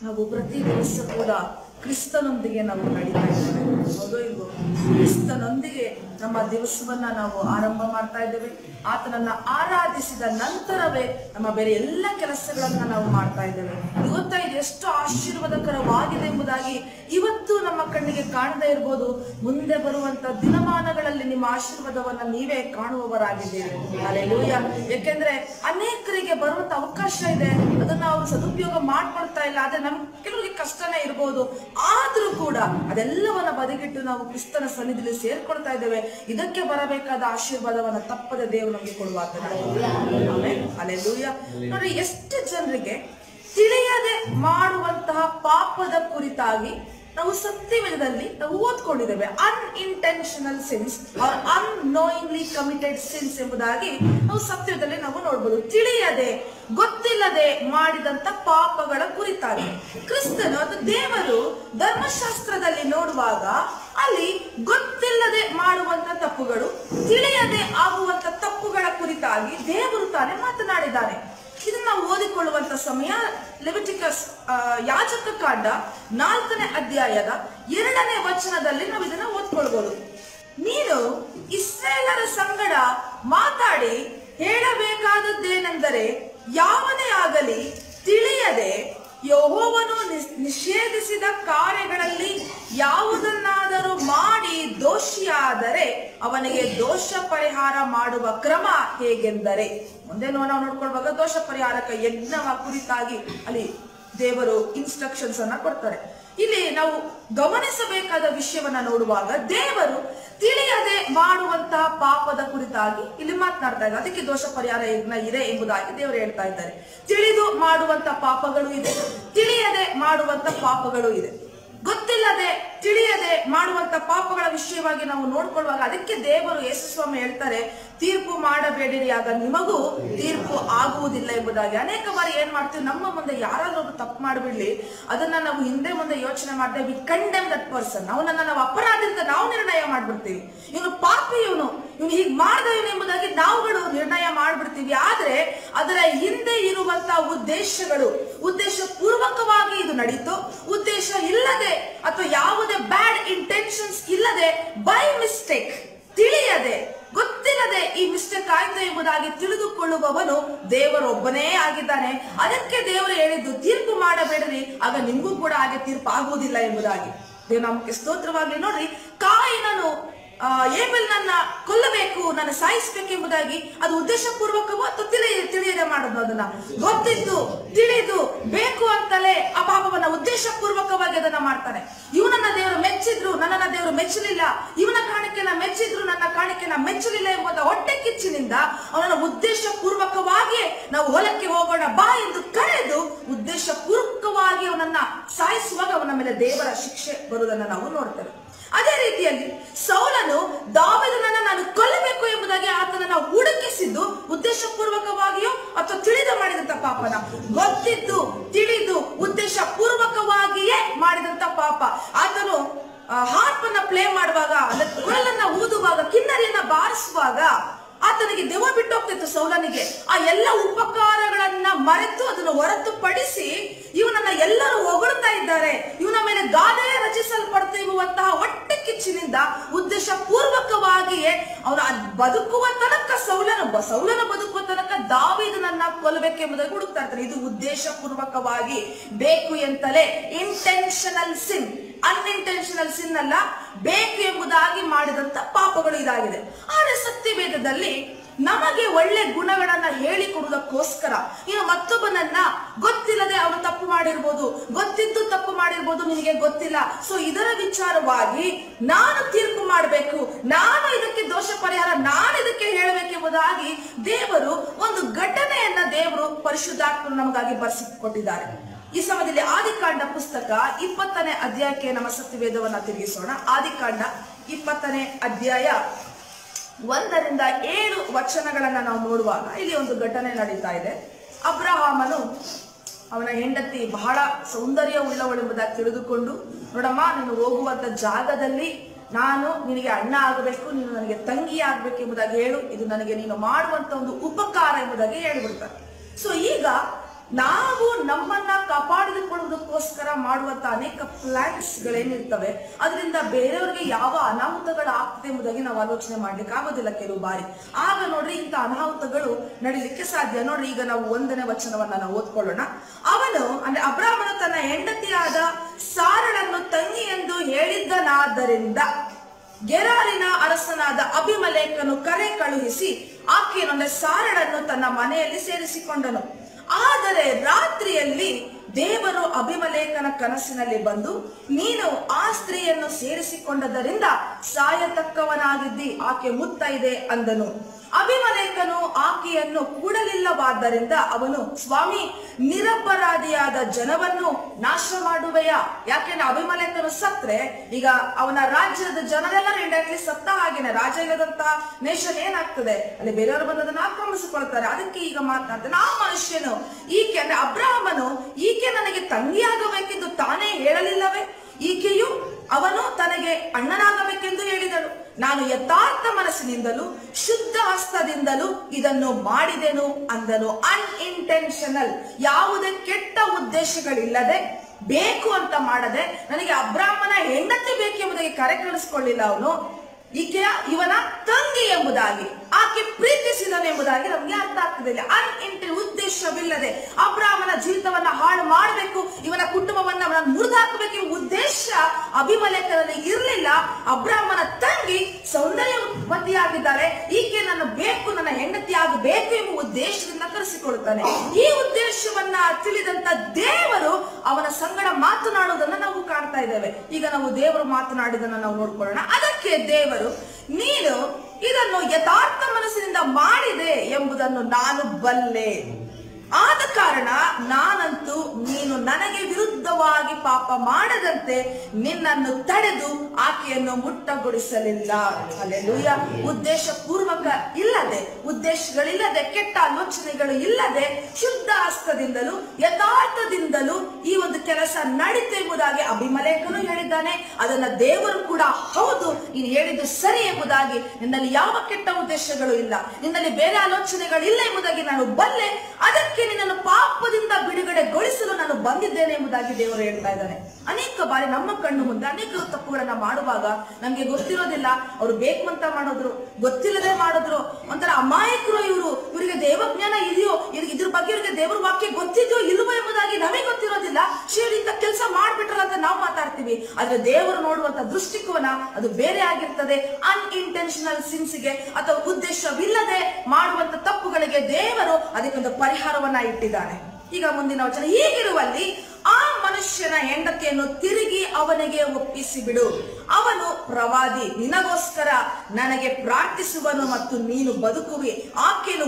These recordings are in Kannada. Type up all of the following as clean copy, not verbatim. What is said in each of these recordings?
ನಾವು ಪ್ರತಿ ದಿವಸ ಕೂಡ ಕ್ರಿಸ್ತನೊಂದಿಗೆ ನಾವು ನಡೀತಾ ಇದ್ದೇವೆ. ಹೌದೋ ಇಲ್ವೋ? ಕ್ರಿಸ್ತನೊಂದಿಗೆ ನಮ್ಮ ದಿವಸವನ್ನ ನಾವು ಆರಂಭ ಮಾಡ್ತಾ ಇದ್ದೇವೆ. ಆತನನ್ನ ಆರಾಧಿಸಿದ ನಂತರವೇ ನಮ್ಮ ಬೇರೆ ಎಲ್ಲ ಕೆಲಸಗಳನ್ನ ನಾವು ಮಾಡ್ತಾ ಇದ್ದೇವೆ. ಇವತ್ತ ಇದು ಎಷ್ಟು ಆಶೀರ್ವಾದಕರವಾಗಿದೆ ಎಂಬುದಾಗಿ ಇವತ್ತು ನಮ್ಮ ಕಣ್ಣಿಗೆ ಕಾಣದೇ ಇರ್ಬೋದು. ಮುಂದೆ ಬರುವಂತ ದಿನಮಾನಗಳಲ್ಲಿ ನಿಮ್ಮ ಆಶೀರ್ವಾದವನ್ನ ನೀವೇ ಕಾಣುವವರಾಗಿದ್ದೀರಿ. ಹಲ್ಲೆಲೂಯಾ. ಯಾಕೆಂದ್ರೆ ಅನೇಕರಿಗೆ ಬರುವಂತ ಅವಕಾಶ ಇದೆ, ಅದನ್ನ ಅವರು ಸದುಪಯೋಗ ಮಾಡ್ಕೊಳ್ತಾ ಇಲ್ಲ. ಆದ್ರೆ ನಮ್ ಕೆಲವರಿಗೆ ಕಷ್ಟನೇ ಇರ್ಬೋದು. ಆದ್ರೂ ಕೂಡ ಅದೆಲ್ಲವನ್ನ ಬದಿಗಿಟ್ಟು ನಾವು ಕ್ರಿಸ್ತನ ಸನ್ನಿಧಿಯಲ್ಲಿ ಸೇರ್ಕೊಳ್ತಾ ಇದ್ದೇವೆ. ಇದಕ್ಕೆ ಬರಬೇಕಾದ ಆಶೀರ್ವಾದವನ್ನ ತಪ್ಪದೆ ದೇವರು ನಮಗೆ ಕೊಡುವಾತನ. ಹಲ್ಲೆಲೂಯಾ. ನೋಡಿ, ಎಷ್ಟು ಜನರಿಗೆ ತಿಳಿಯದೆ ಮಾಡುವಂತಹ ಪಾಪದ ಕುರಿತಾಗಿ ನಾವು ಸತ್ಯವೇದದಲ್ಲಿ ನಾವು ಓದ್ಕೊಂಡಿದ್ದೇವೆ. Unintentional sins are unknowingly committed sins ಎಂಬುದಾಗಿ ನಾವು ಸತ್ಯದಲ್ಲಿ ನಾವು ನೋಡ್ಬೋದು. ತಿಳಿಯದೆ, ಗೊತ್ತಿಲ್ಲದೆ ಮಾಡಿದಂತ ಪಾಪಗಳ ಕುರಿತಾಗಿ ಕ್ರಿಸ್ತನು ಅದು ದೇವರು ಧರ್ಮಶಾಸ್ತ್ರದಲ್ಲಿ ನೋಡುವಾಗ ಅಲ್ಲಿ ಗೊತ್ತಿಲ್ಲದೆ ಮಾಡುವಂತ ತಪ್ಪುಗಳು, ತಿಳಿಯದೆ ಆಗುವಂತ ತಪ್ಪುಗಳ ಕುರಿತಾಗಿ ದೇವರು ತಾನೇ ಮಾತನಾಡಿದ್ದಾನೆ. ಇದನ್ನ ನಾವು ಓದಿಕೊಳ್ಳುವಂತ ಸಮಯ ಲೆವಿಟಿಕಸ್ ಯಾಜಕ ಕಾಂಡ 4ನೇ ಅಧ್ಯಾಯದ 2ನೇ ವಚನದಲ್ಲಿ ನಾವು ಇದನ್ನ ಓದ್ಕೊಳ್ಬಹುದು. ನೀನು ಇಸ್ರಾಯೇಲರ ಸಂಗಡ ಮಾತಾಡಿ ಹೇಳಬೇಕಾದದ್ದೇನೆಂದರೆ, ಯಾವನೇ ಆಗಲಿ ತಿಳಿಯದೆ ಯೆಹೋವನು ನಿಷೇಧಿಸಿದ ಕಾರ್ಯಗಳಲ್ಲಿ ಯಾವುದನ್ನಾದರೂ ಮಾಡಿ ದೋಷಿಯಾದರೆ ಅವನಿಗೆ ದೋಷ ಪರಿಹಾರ ಮಾಡುವ ಕ್ರಮ ಹೇಗೆಂದರೆ, ಮುಂದೆ ನಾವು ನೋಡ್ಕೊಳ್ವಾಗ ದೋಷ ಪರಿಹಾರಕ ಯಜ್ಞವ ಕುರಿತಾಗಿ ಅಲ್ಲಿ ದೇವರು ಇನ್ಸ್ಟ್ರಕ್ಷನ್ಸ್ ಅನ್ನ ಕೊಡ್ತಾರೆ. ಇಲ್ಲಿ ನಾವು ಗಮನಿಸಬೇಕಾದ ವಿಷಯವನ್ನ ನೋಡುವಾಗ ದೇವರು ತಿಳಿಯದೆ ಮಾಡುವಂತಹ ಪಾಪದ ಕುರಿತಾಗಿ ಇಲ್ಲಿ ಮಾತನಾಡ್ತಾ ಇದ್ದಾರೆ. ಅದಕ್ಕೆ ದೋಷ ಪರಿಹಾರ ಯಜ್ಞ ಇದೆ ಎಂಬುದಾಗಿ ದೇವರು ಹೇಳ್ತಾ ಇದ್ದಾರೆ. ತಿಳಿದು ಮಾಡುವಂತ ಪಾಪಗಳು ಇದೆ, ತಿಳಿಯದೆ ಮಾಡುವಂತ ಪಾಪಗಳು ಇದೆ. ಗೊತ್ತಿಲ್ಲದೆ ತಿಳಿಯದೆ ಮಾಡುವಂತ ಪಾಪಗಳ ವಿಷಯವಾಗಿ ನಾವು ನೋಡ್ಕೊಳ್ಳುವಾಗ ಅದಕ್ಕೆ ದೇವರು ಯೇಸು ಸ್ವಾಮಿ ಹೇಳ್ತಾರೆ, ತೀರ್ಪು ಮಾಡಬೇಡಿರಿ, ಆಗ ನಿಮಗೂ ತೀರ್ಪು ಆಗುವುದಿಲ್ಲ ಎಂಬುದಾಗಿ. ಅನೇಕ ಬಾರಿ ಏನ್ ಮಾಡ್ತೀವಿ, ನಮ್ಮ ಮುಂದೆ ಯಾರಾದ್ರೂ ಒಬ್ಬರು ತಪ್ಪು ಮಾಡಿಬಿಡ್ಲಿ, ಅದನ್ನ ನಾವು ಹಿಂದೆ ಮುಂದೆ ಯೋಚನೆ ಮಾಡದೆ ವಿ ಕಂಡೆಮ್ ದಟ್ ಪರ್ಸನ್, ಅವನನ್ನ ನಾವು ಅಪರಾಧಿ ಅಂತ ನಾವು ನಿರ್ಣಯ ಮಾಡ್ಬಿಡ್ತೀವಿ. ಇವನು ಪಾಪಿ, ಇವನು ಹೀಗ್ ಮಾಡ್ದವನು ಎಂಬುದಾಗಿ ನಾವುಗಳು ನಿರ್ಣಯ ಮಾಡ್ಬಿಡ್ತೀವಿ. ಆದ್ರೆ ಅದರ ಹಿಂದೆ ಇರುವಂತ ಉದ್ದೇಶಗಳು, ಉದ್ದೇಶ ಪೂರ್ವಕವಾಗಿ ಇದು ನಡೀತು, ಉದ್ದೇಶ ಇಲ್ಲದೆ ಅಥವಾ ಯಾವುದೇ ಬ್ಯಾಡ್ ಇಂಟೆನ್ಷನ್ಸ್ ಇಲ್ಲದೆ ಬೈ ಮಿಸ್ಟೇಕ್, ತಿಳಿಯದೆ ಗೊತ್ತಿಲ್ಲದೆ ಈ ಮಿಸ್ಟೇಕ್ ಆಯ್ತು ಎಂಬುದಾಗಿ ತಿಳಿದುಕೊಳ್ಳುವವನು ದೇವರೊಬ್ಬನೇ ಆಗಿದ್ದಾನೆ. ಅದಕ್ಕೆ ದೇವರು ಹೇಳಿದ್ದು ತೀರ್ಪು ಮಾಡಬೇಡ್ರಿ, ಆಗ ನಿಮ್ಗೂ ಕೂಡ ಹಾಗೆ ತೀರ್ಪು ಆಗುವುದಿಲ್ಲ ಎಂಬುದಾಗಿ. ದೇವ್ ನಮಗೆ ಸ್ತೋತ್ರವಾಗ್ಲಿ. ನೋಡ್ರಿ, ಕಾಯಿನನು ಏಬೆಲ್ನನ್ನ ಕೊಲ್ಲಬೇಕು, ನನ್ನ ಸಾಯಿಸ್ಬೇಕೆಂಬುದಾಗಿ ಅದು ಉದ್ದೇಶ ಪೂರ್ವಕವೋ ಅಥವಾ ತಿಳಿಯದೆ ಮಾಡೋದು, ಅದನ್ನ ಗೊತ್ತಿದ್ದು ತಿಳಿದು ಬೇಕು ಅಂತಲೇ ಆ ಪಾಪವನ್ನ ಉದ್ದೇಶ ಪೂರ್ವಕವಾಗಿ ಅದನ್ನ ಮಾಡ್ತಾನೆ. ಇವನನ್ನ ದೇವರು ಮೆಚ್ಚಿದ್ರು, ನನ್ನನ್ನ ದೇವರು ಮೆಚ್ಚಲಿಲ್ಲ, ಇವನ ಕಾಣಿಕೆನ ಮೆಚ್ಚಿದ್ರು, ನನ್ನ ಕಾಣಿಕೆನ ಮೆಚ್ಚಲಿಲ್ಲ ಎಂಬುದ ಹೊಟ್ಟೆ ಕಿಚ್ಚಿನಿಂದ ಅವನನ್ನ ಉದ್ದೇಶ ಪೂರ್ವಕವಾಗಿ ನಾವು ಹೊಲಕ್ಕೆ ಹೋಗೋಣ ಬಾ ಎಂದು ಕರೆದು ಉದ್ದೇಶ ಪೂರ್ವಕವಾಗಿ ಅವನನ್ನ ಸಾಯಿಸುವಾಗ ಅವನ ಮೇಲೆ ದೇವರ ಶಿಕ್ಷೆ ಬರುವುದನ್ನು ನಾವು ನೋಡ್ತೇವೆ. ಅದೇ ರೀತಿಯಲ್ಲಿ ಸೌಲನು ದಾವೀದನನ್ನ ನಾನು ಕೊಲ್ಲಬೇಕು ಎಂಬುದಾಗಿ ಆತನನ್ನ ಹುಡುಕಿಸಿದ್ದು ಉದ್ದೇಶ ಪೂರ್ವಕವಾಗಿಯೋ ಅಥವಾ ತಿಳಿದು ಮಾಡಿದಂತ ಪಾಪನ, ಗೊತ್ತಿದ್ದು ತಿಳಿದು ಉದ್ದೇಶ ಪೂರ್ವಕವಾಗಿಯೇ ಮಾಡಿದಂತ ಪಾಪ. ಆತನು ಹಾರ್ಪ್ ಅನ್ನ ಪ್ಲೇ ಮಾಡುವಾಗ, ಕೊಳಲನ್ನ ಊದುವಾಗ, ಕಿನ್ನರಿಯನ್ನ ಬಾರಿಸುವಾಗ ಆತನಿಗೆ ದೆವ್ವ ಬಿಟ್ಟು ಹೋಗ್ತಿತ್ತು ಸೌಲನಿಗೆ. ಆ ಎಲ್ಲ ಉಪಕಾರಗಳನ್ನ ಮರೆತು ಅದನ್ನು ಹೊರತುಪಡಿಸಿ ಇವನನ್ನ ಎಲ್ಲರೂ ಹೊಗಳ್ತಾ ಇದ್ದಾರೆ, ಇವನ ಮೇಲೆ ಗಾದೆ ರಚಿಸಲ್ಪಡ್ತಿರುವಂತಹ ಹೊಟ್ಟೆ ಕಿಚ್ಚಿನಿಂದ ಉದ್ದೇಶ ಪೂರ್ವಕವಾಗಿಯೇ ಅವನು ಬದುಕುವ ತನಕ ಸೌಲನ ಬದುಕುವ ತನಕ ದಾವೀದನನ್ನ ಕೊಲ್ಲಬೇಕೆಂಬುದಾಗಿ ಹುಡುಕ್ತಾ ಇರ್ತಾರೆ. ಇದು ಉದ್ದೇಶ ಪೂರ್ವಕವಾಗಿ ಬೇಕು ಎಂತಲೇ ಇಂಟೆನ್ಷನಲ್ ಸಿನ್, ಅನ್ಇಂಟೆನ್ಷನಲ್ ಸಿನ್ ಅಲ್ಲ, ಬೇಕು ಎಂಬುದಾಗಿ ಮಾಡಿದಂತ ಪಾಪಗಳು ಇದಾಗಿದೆ. ಆದರೆ ಸತ್ಯವೇದದಲ್ಲಿ ನಮಗೆ ಒಳ್ಳೆ ಗುಣಗಳನ್ನ ಹೇಳಿಕೊಡುವುದಕ್ಕೋಸ್ಕರ ಇನ್ನು ಮತ್ತೊಬ್ಬನನ್ನ ಗೊತ್ತಿಲ್ಲದೆ ಅವನು ತಪ್ಪು ಮಾಡಿರ್ಬೋದು, ಗೊತ್ತಿದ್ದು ತಪ್ಪು ಮಾಡಿರ್ಬೋದು, ನಿನಗೆ ಗೊತ್ತಿಲ್ಲ, ಸೊ ಇದರ ವಿಚಾರವಾಗಿ ನಾನು ತೀರ್ಪು ಮಾಡಬೇಕು, ನಾನು ಇದಕ್ಕೆ ದೋಷ ಪರಿಹಾರ, ನಾನು ಇದಕ್ಕೆ ಹೇಳಬೇಕೆಂಬುದಾಗಿ ದೇವರು ಒಂದು ಘಟನೆಯನ್ನ ದೇವರು ಪರಿಶುದ್ಧಾತ್ಮರು ನಮಗಾಗಿ ಬರೆಸಿಕೊಟ್ಟಿದ್ದಾರೆ. ಈ ಸಮಯದಲ್ಲಿ ಆದಿಕಾಂಡ ಪುಸ್ತಕ 20ನೇ ಅಧ್ಯಾಯಕ್ಕೆ ನಮ್ಮ ಸತ್ಯವೇದವನ್ನ ತಿರುಗಿಸೋಣ. ಆದಿಕಾಂಡ 20ನೇ ಅಧ್ಯಾಯ 1ರಿಂದ 7 ವಚನಗಳನ್ನ ನಾವು ನೋಡುವಾಗ ಇಲ್ಲಿ ಒಂದು ಘಟನೆ ನಡೀತಾ ಇದೆ. ಅಬ್ರಹಾಮನು ಅವನ ಹೆಂಡತಿ ಬಹಳ ಸೌಂದರ್ಯ ಉಳ್ಳವಳೆಂಬುದಾಗಿ ತಿಳಿದುಕೊಂಡು, ನೋಡಮ್ಮ, ನೀನು ಹೋಗುವಂತ ಜಾಗದಲ್ಲಿ ನಾನು ನಿನಗೆ ಅಣ್ಣ ಆಗಬೇಕು, ನೀನು ನನಗೆ ತಂಗಿ ಆಗ್ಬೇಕೆಂಬುದಾಗಿ ಹೇಳು, ಇದು ನನಗೆ ನೀನು ಮಾಡುವಂತ ಒಂದು ಉಪಕಾರ ಎಂಬುದಾಗಿ ಹೇಳಿಬಿಡ್ತಾರೆ. ಸೊ ಈಗ ನಾವು ನಮ್ಮನ್ನ ಕಾಪಾಡಿಕೊಳ್ಳುವುದಕ್ಕೋಸ್ಕರ ಮಾಡುವಂತ ಅನೇಕ ಪ್ಲಾನ್ಸ್ ಗಳೇನಿರ್ತವೆ, ಅದರಿಂದ ಬೇರೆಯವರಿಗೆ ಯಾವ ಅನಾಹುತಗಳು ಆಗ್ತದೆ ಎಂಬುದಾಗಿ ನಾವು ಆಲೋಚನೆ ಮಾಡ್ಲಿಕ್ಕೆ ಆಗೋದಿಲ್ಲ ಕೆಲವು ಬಾರಿ. ಆಗ ನೋಡ್ರಿ ಇಂಥ ಅನಾಹುತಗಳು ನಡೀಲಿಕ್ಕೆ ಸಾಧ್ಯ. ನೋಡ್ರಿ, ಈಗ ನಾವು 1ನೇ ವಚನವನ್ನ ನಾವು ಓದ್ಕೊಳ್ಳೋಣ. ಅವನು ಅಂದ್ರೆ ಅಬ್ರಾಮನು ತನ್ನ ಹೆಂಡತಿಯಾದ ಸಾರಳನ್ನು ತಂಗಿ ಎಂದು ಹೇಳಿದ್ದನಾದ್ದರಿಂದ ಗೆರಾರಿನ ಅರಸನಾದ ಅಬಿಮೆಲೆಕನು ಕರೆ ಕಳುಹಿಸಿ ಆಕೆಯನ್ನು ಅಂದ್ರೆ ಸಾರಳನ್ನು ತನ್ನ ಮನೆಯಲ್ಲಿ ಸೇರಿಸಿಕೊಂಡನು. ಆದರೆ ರಾತ್ರಿಯಲ್ಲಿ ದೇವರು ಅಬಿಮೆಲೆಕನ ಕನಸಿನಲ್ಲಿ ಬಂದು, ನೀನು ಆ ಸ್ತ್ರೀಯನ್ನು ಸೇರಿಸಿಕೊಂಡದರಿಂದ ಸಾಯತಕ್ಕವನಾಗಿದ್ದಿ, ಆಕೆ ಮುತ್ತೈದೆ ಅಂದನು. ಅಬಿಮೆಲೆಕನು ಆಕೆಯನ್ನು ಕೂಡಲಿಲ್ಲವಾದ್ದರಿಂದ ಅವನು, ಸ್ವಾಮಿ, ನಿರಪರಾಧಿಯಾದ ಜನವನ್ನು ನಾಶ ಮಾಡುವೆಯಾ? ಯಾಕೆಂದ್ರೆ ಅಬಿಮೆಲೆಕನು ಸತ್ರೆ ಈಗ ಅವನ ರಾಜ್ಯದ ಜನರೆಲ್ಲರೂ ಇಂಡೈರೆಕ್ಟ್ಲಿ ಸತ್ತ ಹಾಗೇನೆ. ರಾಜ ಇಲ್ಲದಂತಹ ನೇಷನ್ ಏನಾಗ್ತದೆ, ಅಲ್ಲಿ ಬೇರೆಯವರು ಬಂದದನ್ನು ಆಕ್ರಮಿಸಿಕೊಳ್ತಾರೆ. ಅದಕ್ಕೆ ಈಗ ಮಾತನಾಡ್ತಾನೆ, ಆ ಮನುಷ್ಯನು ಈಕೆ ಅಂದ್ರೆ ಅಬ್ರಾಮನು ಈಕೆ ನನಗೆ ತಂಗಿಯಾಗಬೇಕೆಂದು ತಾನೇ ಹೇಳಲಿಲ್ಲವೇ? ಈಕೆಯು ಅವನು ತನಗೆ ಅಣ್ಣನಾಗಬೇಕೆಂದು ಹೇಳಿದಳು. ನಾನು ಯಥಾರ್ಥ ಮನಸ್ಸಿನಿಂದಲೂ ಶುದ್ಧ ಹಸ್ತದಿಂದಲೂ ಇದನ್ನು ಮಾಡಿದೆನು ಅಂದನು. ಅನ್ಇಂಟೆನ್ಷನಲ್, ಯಾವುದೇ ಕೆಟ್ಟ ಉದ್ದೇಶಗಳಿಲ್ಲದೆ, ಬೇಕು ಅಂತ ಮಾಡದೆ, ನನಗೆ ಅಬ್ರಾಮನ ಹೆಂಡತಿ ಬೇಕೆಂಬುದಾಗಿ ಕರೆ ಕಳಿಸ್ಕೊಳ್ಳಿಲ್ಲ ಅವನು. ಈಕೆಯ ಇವನ ತಂಗಿ ಎಂಬುದಾಗಿ, ಆಕೆ ಪ್ರೀತಿಸಿದನು ಎಂಬುದಾಗಿ ನಮ್ಗೆ ಅರ್ಥ ಆಗ್ತದೆ. ಉದ್ದೇಶವಿಲ್ಲದೆ ಅಬ್ರಾಮನ ಜೀವಿತವನ್ನ ಹಾಳು ಮಾಡಬೇಕು, ಇವನ ಕುಟುಂಬವನ್ನ ಅವನ ಮುರಿದಾಕಬೇಕು ಎಂಬ ಉದ್ದೇಶ ಅಬಿಮೆಲೆಕನಲ್ಲಿ ಇರಲಿಲ್ಲ. ಅಬ್ರಾಮನ ತಂಗಿ ಸೌಂದರ್ಯವತಿಯಾಗಿದ್ದಾರೆ, ಈಕೆ ನನ್ನ ಬೇಕು, ನನ್ನ ಹೆಂಡತಿ ಆಗಬೇಕು ಎಂಬ ಉದ್ದೇಶದಿಂದ ಕರೆಸಿಕೊಳ್ಳುತ್ತಾನೆ. ಈ ಉದ್ದೇಶವನ್ನ ತಿಳಿದಂತ ದೇವರು ಅವನ ಸಂಗಡ ಮಾತನಾಡುವುದನ್ನ ನಾವು ಕಾಣ್ತಾ ಇದ್ದೇವೆ. ಈಗ ನಾವು ದೇವರು ಮಾತನಾಡಿದನ್ನ ನಾವು ನೋಡ್ಕೊಳ್ಳೋಣ. ಅದಕ್ಕೆ ದೇವರು, ನೀನು ಇದನ್ನು ಯಥಾರ್ಥ ಮನಸ್ಸಿನಿಂದ ಮಾಡಿದೆ ಎಂಬುದನ್ನು ನಾನು ಬಲ್ಲೆ. ಆದ ಕಾರಣ ನಾನಂತೂ ನೀನು ನನಗೆ ವಿರುದ್ಧವಾಗಿ ಪಾಪ ಮಾಡದಂತೆ ನಿನ್ನನ್ನು ತಡೆದು ಆಕೆಯನ್ನು ಮುಟ್ಟಗೊಳಿಸಲಿಲ್ಲ. ಹಲ್ಲೆಲೂಯಾ. ಉದ್ದೇಶ ಪೂರ್ವಕ ಇಲ್ಲದೆ, ಉದ್ದೇಶಗಳಿಲ್ಲದೆ, ಕೆಟ್ಟ ಆಲೋಚನೆಗಳು ಇಲ್ಲದೆ, ಶುದ್ಧ ಹಸ್ತದಿಂದಲೂ ಯಥಾರ್ಥದಿಂದಲೂ ಈ ಒಂದು ಕೆಲಸ ನಡೀತು ಎಂಬುದಾಗಿ ಅಬಿಮೆಲೆಕನು ಹೇಳಿದ್ದಾನೆ. ಅದನ್ನ ದೇವರು ಕೂಡ, ಹೌದು ನೀನು ಹೇಳಿದ್ದು ಸರಿ ಎಂಬುದಾಗಿ, ನಿನ್ನಲ್ಲಿ ಯಾವ ಕೆಟ್ಟ ಉದ್ದೇಶಗಳು ಇಲ್ಲ, ನಿನ್ನಲ್ಲಿ ಬೇರೆ ಆಲೋಚನೆಗಳು ಇಲ್ಲ ಎಂಬುದಾಗಿ ನಾನು ಬಲ್ಲೆ. ಅದಕ್ಕೆ ನಿನ್ನನ್ನು ಪಾಪದಿಂದ ಬಿಡುಗಡೆಗೊಳಿಸಲು ನಾನು ಬಂದಿದ್ದೇನೆ ಎಂಬುದಾಗಿ ದೇವರು ಹೇಳ್ತಾ ಇದ್ದಾನೆ. ಅನೇಕ ಬಾರಿ ನಮ್ಮ ಕಣ್ಣು ಮುಂದೆ ಅನೇಕ ತಪ್ಪುಗಳನ್ನ ಮಾಡುವಾಗ ನಮ್ಗೆ ಗೊತ್ತಿರೋದಿಲ್ಲ, ಅವ್ರು ಬೇಕು ಅಂತ ಮಾಡಿದ್ರು, ಗೊತ್ತಿಲ್ಲದೆ ಮಾಡಿದ್ರು, ಒಂಥರ ಅಮಾಯಕರು ಇವರಿಗೆ ದೇವಜ್ಞಾನ ಇದೆಯೋ, ಇದ್ರ ಬಗ್ಗೆ ಇವರಿಗೆ ದೇವರ ವಾಕ್ಯ ಗೊತ್ತಿದೆಯೋ ಇಲ್ವೋ ಎಂಬುದಾಗಿ ನಮಗೆ ಗೊತ್ತಿರೋದಿಲ್ಲ. ಇಂಥ ಕೆಲಸ ಮಾಡ್ಬಿಟ್ರಲ್ಲ ಅಂತ ನಾವು ಮಾತಾಡ್ತೀವಿ. ಆದ್ರೆ ದೇವರು ನೋಡುವಂತ ದೃಷ್ಟಿಕೋನ ಅದು ಬೇರೆ ಆಗಿರ್ತದೆ. ಅನ್ಇಂಟೆನ್ಷನಲ್ ಸಿನ್ಸ್ಗೆ ಅಥವಾ ಉದ್ದೇಶವಿಲ್ಲದೆ ಮಾಡುವಂತ ತಪ್ಪುಗಳಿಗೆ ದೇವರು ಅದಕ್ಕೊಂದು ಪರಿಹಾರವನ್ನ ಇಟ್ಟಿದ್ದಾನೆ. ಈಗ ಮುಂದಿನ ವಚನ, ಹೀಗಿರುವಲ್ಲಿ ಆ ಮನುಷ್ಯನ ಹೆಂಡತಿಯನ್ನು ತಿರುಗಿ ಅವನಿಗೆ ಒಪ್ಪಿಸಿ ಬಿಡು. ಅವನು ಪ್ರವಾದಿ, ನಿನಗೋಸ್ಕರ ನನಗೆ ಪ್ರಾರ್ಥಿಸುವನು ಮತ್ತು ನೀನು ಬದುಕುವಿ. ಆಕೆಯನ್ನು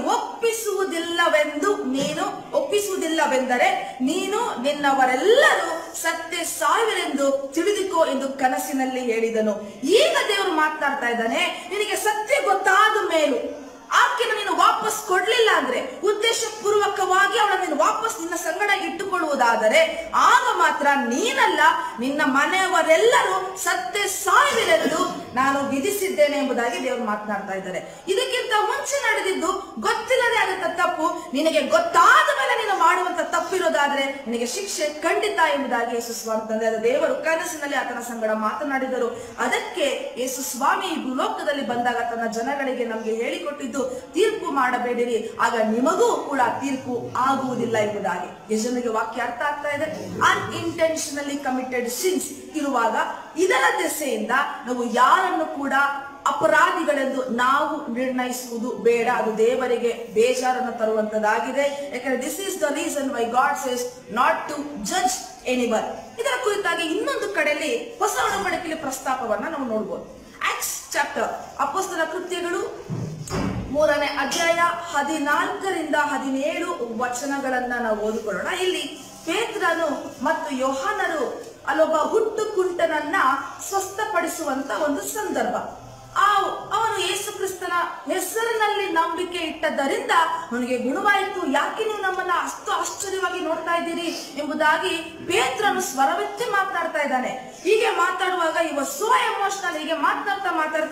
ಒಪ್ಪಿಸುವುದಿಲ್ಲವೆಂದರೆ ನೀನು ನಿನ್ನವರೆಲ್ಲರೂ ಸತ್ಯ ಸಾಯುವೆರೆಂದು ತಿಳಿದುಕೋ ಎಂದು ಕನಸಿನಲ್ಲಿ ಹೇಳಿದನು. ಈಗ ದೇವರು ಮಾತನಾಡ್ತಾ ಇದ್ದಾನೆ, ನಿನಗೆ ಸತ್ಯ ಗೊತ್ತಾದ ಮೇಲೂ ಆಕೆಯನ್ನು ನೀನು ವಾಪಸ್ ಕೊಡ್ಲಿಲ್ಲ ಅಂದ್ರೆ, ಉದ್ದೇಶ ಪೂರ್ವಕವಾಗಿ ಅವಳನ್ನು ನೀನು ವಾಪಸ್ ನಿನ್ನ ಸಂಗಡ ಇಟ್ಟುಕೊಳ್ಳುವುದಾದರೆ, ಆಗ ಮಾತ್ರ ನೀನಲ್ಲ ನಿನ್ನ ಮನೆಯವರೆಲ್ಲರೂ ಸತ್ಯ ಸಾಯುವಿರೆಂದು ನಾನು ವಿಧಿಸಿದ್ದೇನೆ ಎಂಬುದಾಗಿ ದೇವರು ಮಾತನಾಡ್ತಾ ಇದ್ದಾರೆ. ಇದಕ್ಕಿಂತ ಮುಂಚೆ ನಡೆದಿದ್ದು ಗೊತ್ತಿಲ್ಲದೆ ಆದಂತ ತಪ್ಪು, ನಿನಗೆ ಗೊತ್ತಾದ ಮೇಲೆ ನೀನು ಮಾಡುವಂತ ತಪ್ಪಿರೋದಾದ್ರೆ ನಿನಗೆ ಶಿಕ್ಷೆ ಖಂಡಿತ ಎಂಬುದಾಗಿ ಯೇಸು ಸ್ವಾಮಿ ತಂದೆ ದೇವರು ಕನಸಿನಲ್ಲಿ ಆತನ ಸಂಗಡ ಮಾತನಾಡಿದರು. ಅದಕ್ಕೆ ಯೇಸು ಸ್ವಾಮಿ ಈ ಭೂಲೋಕದಲ್ಲಿ ಬಂದಾಗ ತನ್ನ ಜನಗಳಿಗೆ ನಮಗೆ ಹೇಳಿಕೊಟ್ಟಿದ್ದು, ತೀರ್ಪು ಮಾಡಬೇಡಿರಿ, ಆಗ ನಿಮಗೂ ಕೂಡ ತೀರ್ಪು ಆಗುವುದಿಲ್ಲ ಎಂಬುದಾಗಿ. ಯಜನಿಗೆ ವಾಕ್ಯ ಅರ್ಥ ಆಗ್ತಾ ಇದೆ. ಅನ್ಇಂಟೆನ್ಷನಲಿ ಕಮಿಟೆಡ್ ಸಿನ್ಸ್ ಇರುವಾಗ ಇದರ ದೆಸೆಯಿಂದ ನಾವು ಯಾರನ್ನು ಕೂಡ ಅಪರಾಧಿಗಳೆಂದು ನಾವು ನಿರ್ಣಯಿಸುವುದು ಬೇಡ. ಅದು ದೇವರಿಗೆ ಬೇಜಾರನ್ನು ತರುವಂತದ್ದಾಗಿದೆ. ಯಾಕಂದ್ರೆ this is the reason why God says not to judge anyone. ಇದರ ಕುರಿತಾಗಿ ಇನ್ನೊಂದು ಕಡೆಯಲ್ಲಿ ಹೊಸ ಒಡಂಬಡಿಕೆಯಲ್ಲಿ ಪ್ರಸ್ತಾಪವನ್ನ ನಾವು ನೋಡಬಹುದು. ಆಕ್ಟ್ಸ್ ಚಾಪ್ಟರ್, ಅಪೊಸ್ತಲ ಕೃತ್ಯಗಳು 3ನೇ ಅಧ್ಯಾಯ 14ರಿಂದ 17 ವಚನಗಳನ್ನ ನಾವು ಓದಿಕೊಳ್ಳೋಣ. ಇಲ್ಲಿ ಪೇತ್ರನು ಮತ್ತು ಯೋಹಾನರು ಅಲ್ಲೊಬ್ಬ ಹುಟ್ಟು ಕುಂಟನನ್ನ ಸ್ವಸ್ಥಪಡಿಸುವಂತ ಒಂದು ಸಂದರ್ಭ. ಅವನು ಯೇಸು ಕ್ರಿಸ್ತನ ಹೆಸರಿನಲ್ಲಿ ನಂಬಿಕೆ ಇಟ್ಟದ್ದರಿಂದ ಅವನಿಗೆ ಗುಣವಾಯಿತು. ಯಾಕೆ ನೀವು ನಮ್ಮನ್ನ ಅಷ್ಟು ಆಶ್ಚರ್ಯವಾಗಿ ನೋಡ್ತಾ ಇದ್ದೀರಿ ಎಂಬುದಾಗಿ ಪೇತ್ರನು ಸ್ವರವೆತ್ತಿ ಮಾತನಾಡ್ತಾ ಇದ್ದಾನೆ. ಹೀಗೆ ಮಾತಾಡುವಾಗ ಇವ ಸೋ ಎಮೋಷನಲ್, ಹೀಗೆ ಮಾತನಾಡ್ತಾ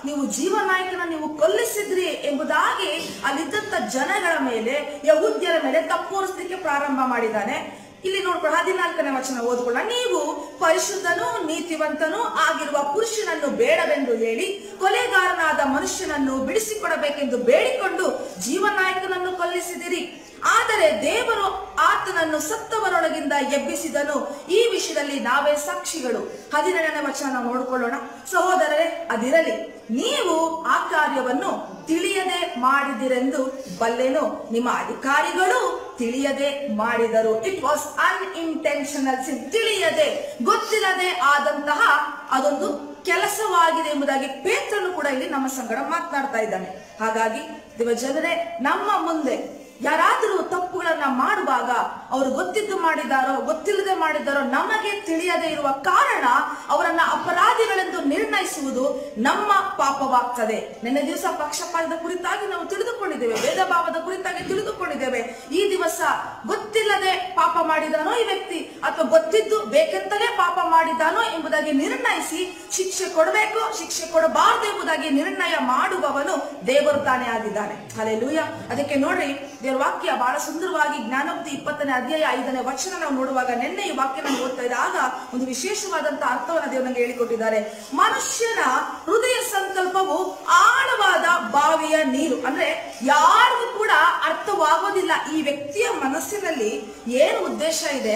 ನೀವು ಜೀವನಾಯಕನ ನೀವು ಕೊಲ್ಲಿಸಿದ್ರಿ ಎಂಬುದಾಗಿ ಅಲ್ಲಿದ್ದಂತ ಜನಗಳ ಮೇಲೆ, ಯಹೂದ್ಯರ ಮೇಲೆ ತಪ್ಪು ಹೊರಿಸಲಿಕ್ಕೆ ಪ್ರಾರಂಭ ಮಾಡಿದ್ದಾನೆ. ಇಲ್ಲಿ ನೋಡ್ಕೊಳ್ಳಿ 14ನೇ ವಚನ ಓದ್ಕೊಳ್ಳ. ನೀವು ಪರಿಶುದ್ಧನೂ ನೀತಿವಂತನೂ ಆಗಿರುವ ಪುರುಷನನ್ನು ಬೇಡವೆಂದು ಹೇಳಿ ಕೊಲೆಗಾರನಾದ ಮನುಷ್ಯನನ್ನು ಬಿಡಿಸಿಕೊಡಬೇಕೆಂದು ಬೇಡಿಕೊಂಡು ಜೀವನಾಯಕನನ್ನು ಕೊಲ್ಲಿಸಿದಿರಿ. ಆದರೆ ದೇವರು ಆತನನ್ನು ಸತ್ತವರೊಳಗಿಂದ ಎಬ್ಬಿಸಿದನು. ಈ ವಿಷಯದಲ್ಲಿ ನಾವೇ ಸಾಕ್ಷಿಗಳು. 17ನೇ ವಚನ ನಾವು ನೋಡ್ಕೊಳ್ಳೋಣ. ಸಹೋದರರೇ, ಅದಿರಲಿ, ನೀವು ಆ ಕಾರ್ಯವನ್ನು ತಿಳಿಯದೆ ಮಾಡಿದಿರೆಂದು ಬಲ್ಲೆನು, ನಿಮ್ಮ ಅಧಿಕಾರಿಗಳು ತಿಳಿಯದೆ ಮಾಡಿದರು. It was unintentional sin. ತಿಳಿಯದೆ, ಗೊತ್ತಿಲ್ಲದೆ ಆದಂತಹ ಅದೊಂದು ಕೆಲಸವಾಗಿದೆ ಎಂಬುದಾಗಿ ಪೇತ್ರನು ಕೂಡ ಇಲ್ಲಿ ನಮ್ಮ ಸಂಗಡ ಮಾತನಾಡ್ತಾ ಇದ್ದಾನೆ. ಹಾಗಾಗಿ ದೇವಜನರೇ, ನಮ್ಮ ಮುಂದೆ ಯಾರಾದರೂ ತಪ್ಪುಗಳನ್ನ ಮಾಡುವಾಗ ಅವರು ಗೊತ್ತಿದ್ದು ಮಾಡಿದಾರೋ ಗೊತ್ತಿಲ್ಲದೆ ಮಾಡಿದಾರೋ ನಮಗೆ ತಿಳಿಯದೆ ಇರುವ ಕಾರಣ ಅವರನ್ನ ಅಪರಾಧಿಗಳೆಂದು ನಿರ್ಣಯಿಸುವುದು ನಮ್ಮ ಪಾಪವಾಗ್ತದೆ. ನಿನ್ನೆ ದಿವಸ ಪಕ್ಷಪಾತದ ಕುರಿತಾಗಿ ನಾವು ತಿಳಿದುಕೊಂಡಿದ್ದೇವೆ, ಭೇದ ಭಾವದ ಕುರಿತಾಗಿ ತಿಳಿದುಕೊಂಡಿದ್ದೇವೆ. ಈ ದಿವಸ ಗೊತ್ತಿಲ್ಲದೆ ಪಾಪ ಮಾಡಿದಾನೋ ಈ ವ್ಯಕ್ತಿ, ಅಥವಾ ಗೊತ್ತಿದ್ದು ಬೇಕೆಂತಲೇ ಪಾಪ ಮಾಡಿದಾನೋ ಎಂಬುದಾಗಿ ನಿರ್ಣಯಿಸಿ ಶಿಕ್ಷೆ ಕೊಡಬೇಕು, ಶಿಕ್ಷೆ ಕೊಡಬಾರದು ಎಂಬುದಾಗಿ ನಿರ್ಣಯ ಮಾಡುವವನು ದೇವರು ತಾನೇ ಆಗಿದ್ದಾನೆ. ಹಲ್ಲೆಲೂಯಾ. ಅದಕ್ಕೆ ನೋಡ್ರಿ, ದೇವರ ವಾಕ್ಯ ಬಹಳ ಸುಂದರವಾಗಿ ಜ್ಞಾನೋಕ್ತಿ 20ನೇ ಅಧ್ಯಾಯ 5ನೇ ವಚನ ನಾವು ನೋಡುವಾಗ, ನಿನ್ನೆ ಈ ವಾಕ್ಯ ನಾವು ಓದ್ತಾ ಇದ್ದಾಗ ಒಂದು ವಿಶೇಷವಾದಂತಹ ಅರ್ಥವನ್ನು ದೇವರು ನನಗೆ ಹೇಳಿಕೊಟ್ಟಿದ್ದಾರೆ. ಮನುಷ್ಯನ ಹೃದಯ ಸಂಕಲ್ಪವು ಆಳವಾದ ಬಾವಿಯ ನೀರು. ಅಂದ್ರೆ ಯಾರಿಗೂ ಕೂಡ ಅರ್ಥವಾಗೋದಿಲ್ಲ ಈ ವ್ಯಕ್ತಿಯ ಮನಸ್ಸಿನಲ್ಲಿ ಏನು ಉದ್ದೇಶ ಇದೆ,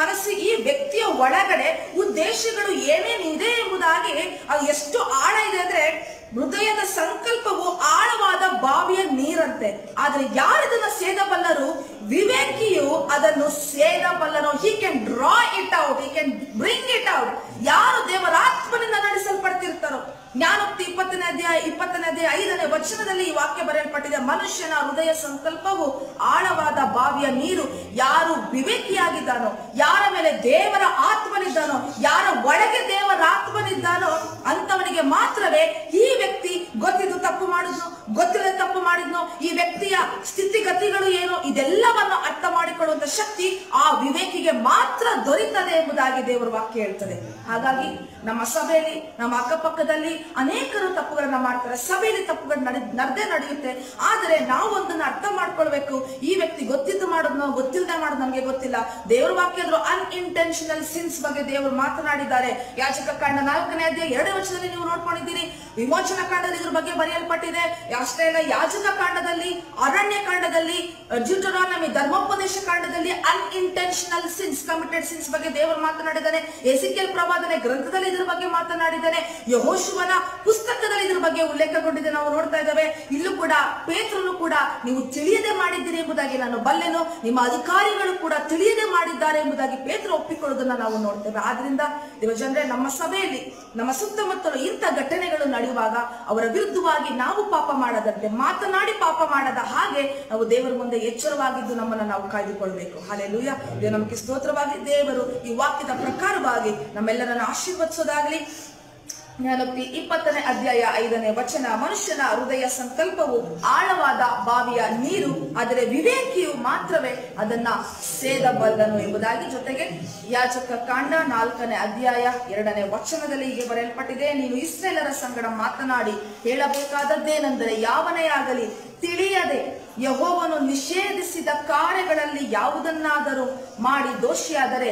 ಈ ವ್ಯಕ್ತಿಯ ಒಳಗಡೆ ಉದ್ದೇಶಗಳು ಏನೇನಿದೆ ಎಂಬುದಾಗಿ ಅದು ಎಷ್ಟು ಆಳ ಇದೆ ಅಂದ್ರೆ, ಹೃದಯದ ಸಂಕಲ್ಪವು ಆಳವಾದ ಬಾವಿಯ ನೀರಂತೆ. ಆದ್ರೆ ಯಾರಿದನ್ನ ಸೇದಬಲ್ಲರು? ವಿವೇಕಿಯು ಅದನ್ನು ಸೇದಬಲ್ಲನು. He can draw it out, he can bring it out. ಯಾರು ದೇವರ ಆತ್ಮನಿಂದ ನಡೆಸಲ್ಪಡ್ತಿರ್ತಾರೋ. ಜ್ಞಾನೋಕ್ತಿ 20ನೇ ಅಧ್ಯಾಯ 5ನೇ ವಚನದಲ್ಲಿ ಈ ವಾಕ್ಯ ಬರೆಯಲ್ಪಟ್ಟಿದೆ. ಮನುಷ್ಯನ ಹೃದಯ ಸಂಕಲ್ಪವು ಆಳವಾದ ಬಾವಿಯ ನೀರು. ಯಾರು ವಿವೇಕಿಯಾಗಿದ್ದಾನೋ, ಯಾರ ಮೇಲೆ ದೇವರ ಆತ್ಮನಿದ್ದಾನೋ, ಯಾರ ಒಳಗೆ ದೇವರ ಆತ್ಮನಿದ್ದಾನೋ ಅಂತವನಿಗೆ ಮಾತ್ರವೇ ಈ ವ್ಯಕ್ತಿ ಗೊತ್ತಿದ್ದು ತಪ್ಪು ಮಾಡಿದ್ನು, ಗೊತ್ತಿಲ್ಲದೆ ತಪ್ಪು ಮಾಡಿದ್ನು, ಈ ವ್ಯಕ್ತಿಯ ಸ್ಥಿತಿಗತಿಗಳು ಏನು, ಇದೆಲ್ಲವನ್ನು ಅರ್ಥ ಮಾಡಿಕೊಳ್ಳುವಂತ ಶಕ್ತಿ ಆ ವಿವೇಕಿಗೆ ಮಾತ್ರ ದೊರೀತದೆ ಎಂಬುದಾಗಿ ದೇವರ ವಾಕ್ಯ ಹೇಳ್ತದೆ. ಹಾಗಾಗಿ ನಮ್ಮ ಸಭೆಯಲ್ಲಿ, ನಮ್ಮ ಅಕ್ಕಪಕ್ಕದಲ್ಲಿ ಅನೇಕರು ತಪ್ಪುಗಳನ್ನ ಮಾಡ್ತಾರೆ. ಸಭೆಯಲ್ಲಿ ತಪ್ಪುಗಳು ನಡೆಯುತ್ತೆ. ಆದರೆ ನಾವು ಒಂದನ್ನ ಅರ್ಥ ಮಾಡ್ಕೊಳ್ಬೇಕು, ಈ ವ್ಯಕ್ತಿ ಗೊತ್ತಿದ್ದು ಮಾಡೋದ್ನೋ ಗೊತ್ತಿಲ್ಲದೆ ಮಾಡೋದು ನಮ್ಗೆ ಗೊತ್ತಿಲ್ಲ. ದೇವರ ವಾಕ್ಯದ್ರು ಅನ್ಇಂಟೆನ್ಷನಲ್ ಸಿನ್ಸ್ ಬಗ್ಗೆ ದೇವರು ಮಾತನಾಡಿದ್ದಾರೆ. ಯಾಜಕ ಕಾಂಡ 4ನೇ ಅಧ್ಯಾಯ 2ನೇ ವಚನದಲ್ಲಿ ನೀವು ನೋಡ್ಕೊಂಡಿದ್ದೀರಿ. ವಿಮೋಚನಾ ಕಾಂಡದಲ್ಲಿ ಇದ್ರ ಬಗ್ಗೆ ಬರೆಯಲ್ಪಟ್ಟಿದೆ. ಅಷ್ಟೇ ಇಲ್ಲ, ಯಾಜಕ ಕಾಂಡದಲ್ಲಿ, ಅರಣ್ಯ ಕಾಂಡದಲ್ಲಿ, ಡ್ಯೂಟರಾನಮಿ ಧರ್ಮೋಪದೇಶ ಕಾಂಡದಲ್ಲಿ ಅನ್ಇಂಟೆನ್ಷನಲ್ ಸಿನ್ಸ್, ಕಮಿಟೆಡ್ ಸಿನ್ಸ್ ಬಗ್ಗೆ ದೇವರು ಮಾತನಾಡಿದ್ದಾನೆ. ಎಸಿಕೇಲ್ ಪ್ರವಾದನೆ ಗ್ರಂಥದಲ್ಲಿ ಇದ್ರ ಬಗ್ಗೆ ಮಾತನಾಡಿದ್ದಾನೆ. ಯೆಹೋಶುವನ ಪುಸ್ತಕದಲ್ಲಿ ಇದ್ರ ಬಗ್ಗೆ ಉಲ್ಲೇಖಗೊಂಡಿದೆ, ನಾವು ನೋಡ್ತಾ ಇದ್ದೇವೆ. ಇಲ್ಲೂ ಕೂಡ ಪೇತ್ರನು ಕೂಡ ನೀವು ತಿಳಿಯದೆ ಮಾಡಿದ್ದೀರಿ ಎಂಬುದಾಗಿ ನಾನು ಬಲ್ಲೆನು, ನಿಮ್ಮ ಅಧಿಕಾರಿಗಳು ಕೂಡ ತಿಳಿಯದೆ ಮಾಡಿದ್ದಾರೆ ಎಂಬುದಾಗಿ ಪೇತ್ರ ಒಪ್ಪಿಕೊಳ್ಳೋದನ್ನ ನಾವು ನೋಡ್ತೇವೆ. ಆದ್ರಿಂದ ದೇವಜನರೇ, ನಮ್ಮ ಸಭೆಯಲ್ಲಿ, ನಮ್ಮ ಸುತ್ತಮುತ್ತಲು ಇಂಥ ಘಟನೆಗಳು ನಡೆಯುವಾಗ ಅವರ ವಿರುದ್ಧವಾಗಿ ನಾವು ಪಾಪ ಮಾಡದಂತೆ, ಮಾತನಾಡಿ ಪಾಪ ಮಾಡದ ಹಾಗೆ ನಾವು ದೇವರ ಮುಂದೆ ಎಚ್ಚರವಾಗಿದ್ದು ನಮ್ಮನ್ನು ನಾವು ಕಾಯ್ದುಕೊಳ್ಬೇಕು. ಹಲ್ಲೆಲೂಯಾ. ದೇವ ನಮಗೆ ಸ್ತೋತ್ರವಾಗಿ. ದೇವರು ಈ ವಾಕ್ಯದ ಪ್ರಕಾರವಾಗಿ ನಮ್ಮೆಲ್ಲರನ್ನು ಆಶೀರ್ವದಿಸೋದಾಗಲಿ. ಜ್ಞಾನೋಕ್ತಿ 20ನೇ ಅಧ್ಯಾಯ 5ನೇ ವಚನ. ಮನುಷ್ಯನ ಹೃದಯ ಸಂಕಲ್ಪವು ಆಳವಾದ ಬಾವಿಯ ನೀರು, ಆದರೆ ವಿವೇಕಿಯು ಮಾತ್ರವೇ ಅದನ್ನ ಸೇದಬಲ್ಲನು ಎಂಬುದಾಗಿ. ಜೊತೆಗೆ ಯಾಜಕ ಕಾಂಡ 4ನೇ ಅಧ್ಯಾಯ 2ನೇ ವಚನದಲ್ಲಿ ಹೀಗೆ ಬರೆಯಲ್ಪಟ್ಟಿದೆ. ನೀನು ಇಸ್ರಾಯೇಲರ ಸಂಗಡ ಮಾತನಾಡಿ ಹೇಳಬೇಕಾದದ್ದೇನೆಂದರೆ, ಯಾವನೇ ಆಗಲಿ ತಿಳಿಯದೆ ಯೆಹೋವನು ನಿಷೇಧಿಸಿದ ಕಾರ್ಯಗಳಲ್ಲಿ ಯಾವುದನ್ನಾದರೂ ಮಾಡಿ ದೋಷಿಯಾದರೆ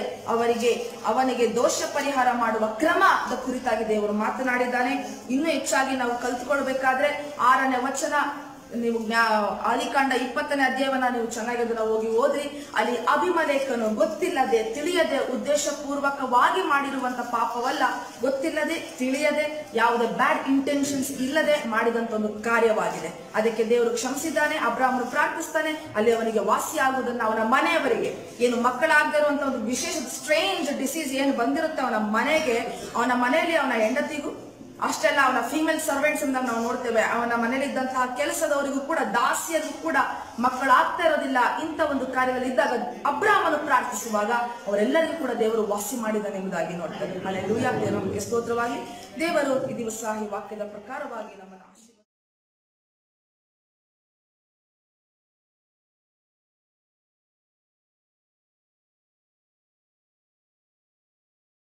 ಅವನಿಗೆ ದೋಷ ಪರಿಹಾರ ಮಾಡುವ ಕ್ರಮದ ಕುರಿತಾಗಿ ದೇವರು ಮಾತನಾಡಿದ್ದಾನೆ. ಇನ್ನೂ ಹೆಚ್ಚಾಗಿ ನಾವು ಕಲ್ತುಕೊಳ್ಬೇಕಾದ್ರೆ 6ನೇ ವಚನ, ನೀವು ಆದಿಕಾಂಡ 20ನೇ ಅಧ್ಯಾಯವನ್ನ ನೀವು ಚೆನ್ನಾಗಿ ಅದನ್ನ ಹೋಗಿ ಓದ್ರಿ. ಅಲ್ಲಿ ಅಭಿಮಲೇಖನು ಗೊತ್ತಿಲ್ಲದೆ ತಿಳಿಯದೆ ಉದ್ದೇಶಪೂರ್ವಕವಾಗಿ ಮಾಡಿರುವಂತ ಪಾಪವಲ್ಲ, ಗೊತ್ತಿಲ್ಲದೆ ತಿಳಿಯದೆ ಯಾವುದೇ ಬ್ಯಾಡ್ ಇಂಟೆನ್ಷನ್ಸ್ ಇಲ್ಲದೆ ಮಾಡಿದಂತ ಒಂದು ಕಾರ್ಯವಾಗಿದೆ. ಅದಕ್ಕೆ ದೇವರು ಕ್ಷಮಿಸಿದ್ದಾನೆ. ಅಬ್ರಾಹ್ಮನು ಪ್ರಾರ್ಥಿಸ್ತಾನೆ, ಅಲ್ಲಿ ಅವನಿಗೆ ವಾಸಿ ಆಗುವುದನ್ನ ಅವನ ಮನೆಯವರಿಗೆ, ಏನು ಮಕ್ಕಳಾಗದೇ ಇರುವಂತ ಒಂದು ವಿಶೇಷ ಸ್ಟ್ರೇಂಜ್ ಡಿಸೀಸ್ ಏನು ಬಂದಿರುತ್ತೆ ಅವನ ಮನೆಗೆ, ಅವನ ಮನೆಯಲ್ಲಿ ಅವನ ಹೆಂಡತಿಗೂ, ಅಷ್ಟೆಲ್ಲ ಅವನ ಫೀಮೇಲ್ ಸರ್ವೆಂಟ್ಸ್ ಅಂತ ನಾವು ನೋಡ್ತೇವೆ, ಅವನ ಮನೇಲಿ ಇದ್ದಂತಹ ಕೆಲಸದವರಿಗೂ ಕೂಡ, ದಾಸಿಯರಿಗೂ ಕೂಡ ಮಕ್ಕಳಾಗ್ತಾ ಇರೋದಿಲ್ಲ. ಇಂಥ ಒಂದು ಕಾರ್ಯಗಳಿದ್ದಾಗ ಅಬ್ರಾಹ್ಮನು ಪ್ರಾರ್ಥಿಸುವಾಗ ಅವರೆಲ್ಲರಿಗೂ ಕೂಡ ದೇವರು ವಾಸಿ ಮಾಡಿದ್ದಾನೆ ಎಂಬುದಾಗಿ ನೋಡ್ತೇವೆ. ಹಲ್ಲೆಲೂಯಾ. ನಮಗೆ ಸ್ತೋತ್ರವಾಗಿ. ದೇವರು ಈ ದಿವಸ ಈ ವಾಕ್ಯದ ಪ್ರಕಾರವಾಗಿ ನಮ್ಮನ್ನು